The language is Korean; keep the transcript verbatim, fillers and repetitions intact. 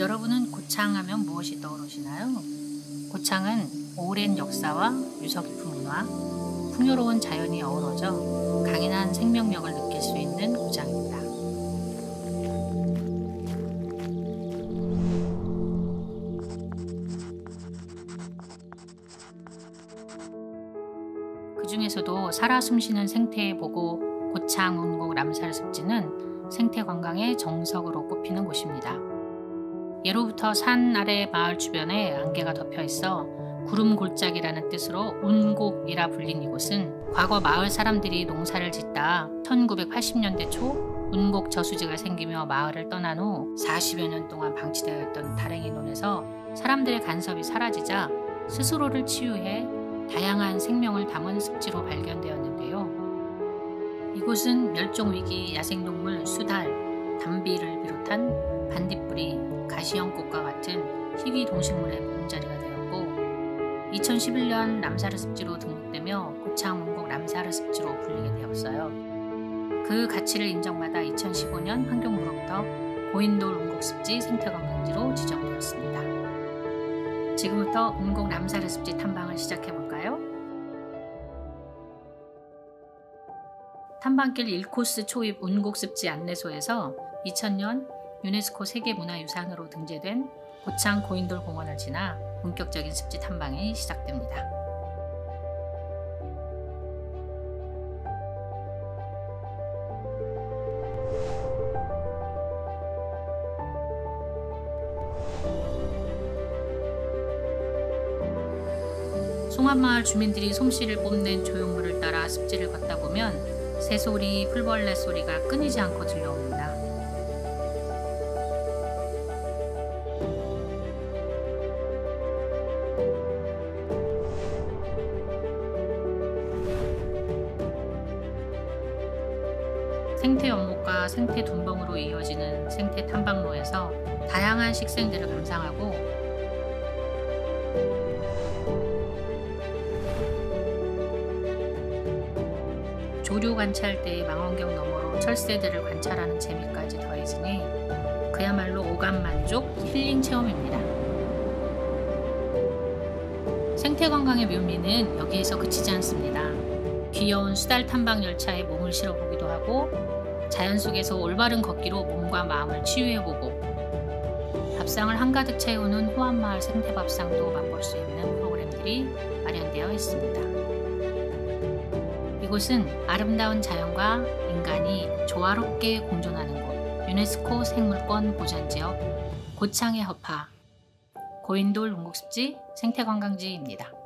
여러분은 고창하면 무엇이 떠오르시나요? 고창은 오랜 역사와 유서 깊은 문화, 풍요로운 자연이 어우러져 강인한 생명력을 느낄 수 있는 고장입니다. 그 중에서도 살아 숨쉬는 생태에 보고 고창, 운곡, 람살 습지는 생태 관광의 정석으로 꼽히는 곳입니다. 예로부터 산 아래 마을 주변에 안개가 덮여 있어 구름 골짜기라는 뜻으로 운곡이라 불린 이곳은 과거 마을 사람들이 농사를 짓다 천구백팔십 년대 초 운곡 저수지가 생기며 마을을 떠난 후 사십여 년 동안 방치되어 있던 다랭이 논에서 사람들의 간섭이 사라지자 스스로를 치유해 다양한 생명을 담은 습지로 발견되었는데요. 이곳은 멸종위기 야생동물 수달, 담비를 비롯한 반딧불이, 가시형꽃과 같은 희귀 동식물의 보금자리가 되었고 이천십일 년 람사르 습지로 등록되며 고창, 운곡, 람사르 습지로 불리게 되었어요. 그 가치를 인정받아 이천십오 년 환경부로부터 고인돌 운곡 습지 생태관광지로 지정되었습니다. 지금부터 운곡 람사르 습지 탐방을 시작해볼까요? 탐방길 일 코스 초입 운곡 습지 안내소에서 이천 년 유네스코 세계문화유산으로 등재된 고창 고인돌 공원을 지나 본격적인 습지 탐방이 시작됩니다. 송암마을 주민들이 솜씨를 뽐낸 조형물을 따라 습지를 걷다 보면 새소리, 풀벌레 소리가 끊이지 않고 들려옵니다. 생태 연못과 생태 둔벙으로 이어지는 생태 탐방로에서 다양한 식생들을 감상하고 조류 관찰 때의 망원경 너머로 철새들을 관찰하는 재미까지 더해지니 그야말로 오감만족 힐링 체험입니다. 생태관광의 묘미는 여기에서 그치지 않습니다. 귀여운 수달 탐방 열차에 몸을 실어보기도 하고 자연 속에서 올바른 걷기로 몸과 마음을 치유해보고 밥상을 한가득 채우는 호암마을 생태밥상도 맛볼 수 있는 프로그램들이 마련되어 있습니다. 이곳은 아름다운 자연과 인간이 조화롭게 공존하는 곳 유네스코 생물권 보전지역 고창의 허파 고인돌 운곡습지 생태관광지입니다.